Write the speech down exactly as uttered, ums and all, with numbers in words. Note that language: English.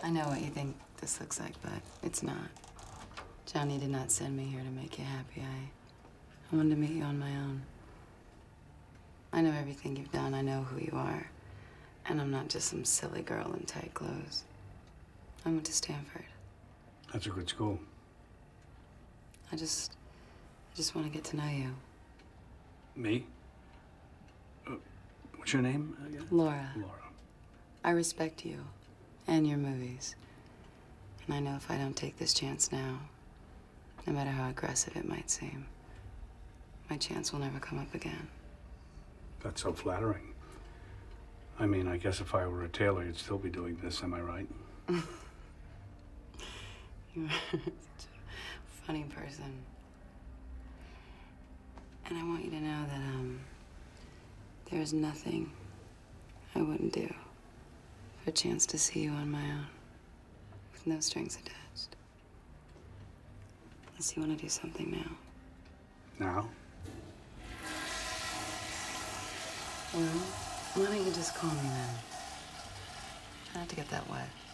I know what you think this looks like, but it's not. Johnny did not send me here to make you happy. I, I wanted to meet you on my own. I know everything you've done. I know who you are. And I'm not just some silly girl in tight clothes. I went to Stanford. That's a good school. I just, I just want to get to know you. Me? Uh, what's your name again? Laura. Laura. I respect you and your movies. And I know if I don't take this chance now, no matter how aggressive it might seem, my chance will never come up again. That's so flattering. I mean, I guess if I were a tailor, you'd still be doing this, am I right? You're such a funny person. And I want you to know that, um, there's nothing I wouldn't do for a chance to see you on my own, with no strings attached. Unless you want to do something now. Now? Well, why don't you just call me then? Try not to get that wet.